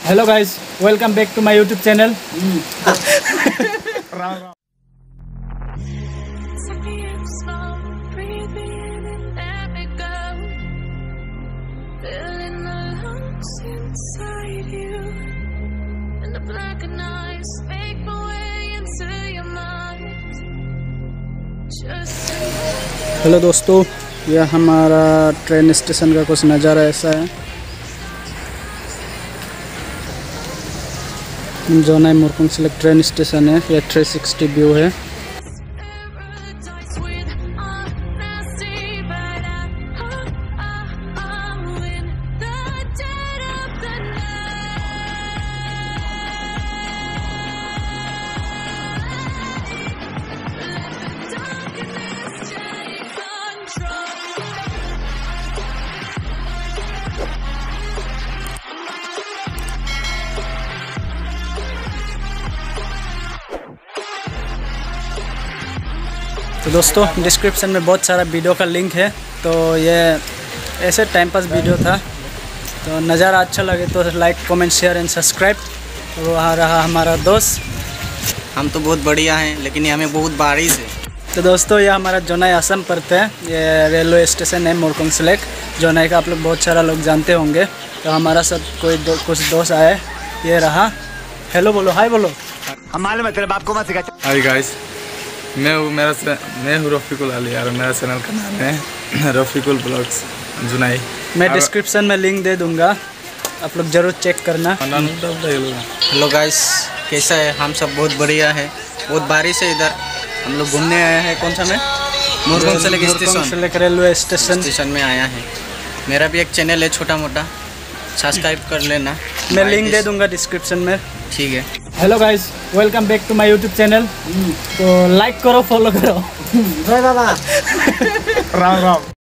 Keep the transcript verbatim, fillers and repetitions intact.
Hello guys, welcome back to my YouTube channel. Hello दोस्तों, यह हमारा ट्रेन स्टेशन का कुछ नज़ारा ऐसा है। Jonai Murkongselek train station है। यह थ्री सिक्सटी व्यू है। तो दोस्तों, डिस्क्रिप्शन में बहुत सारा वीडियो का लिंक है। तो ये ऐसे टाइम पास वीडियो था, तो नज़ारा अच्छा लगे तो like comment share and subscribe. तो वहाँ रहा हमारा दोस्त। हम तो बहुत बढ़िया हैं, लेकिन यहाँ में बहुत बारिश है। तो दोस्तों, ये हमारा जोनाई असम पड़ता है। ये रेलवे स्टेशन है मोरकुंग सेलेक्ट जोनाई का। आप लोग बहुत सारा लोग जानते होंगे। तो हमारा सब कोई दो, कुछ दोस्त आए। ये रहा। हेलो बोलो, हाय बोलो। हम मालूम है तेरे बाप को मत सिखा। हाय गाइस, मैं हूँ मेरा से, मैं हूँ रफ़ीकुल अली और मेरा चैनल का नाम है रफ़ीकुल ब्लॉग्स जुनाई। मैं डिस्क्रिप्शन में लिंक दे दूंगा, आप लोग ज़रूर चेक करना। हेलो गाइस, कैसा है? हम सब बहुत बढ़िया है। बहुत बारिश है इधर। हम लोग घूमने आए हैं। कौन सा में? Murkongselek station, railway station station में आया है। मेरा भी एक चैनल है छोटा मोटा, सब्सक्राइब कर लेना। मैं लिंक दे दूंगा डिस्क्रिप्शन में। ठीक है। Hello guys, welcome back to my YouTube channel. तो लाइक करो, फॉलो करो। बाबा राम राम।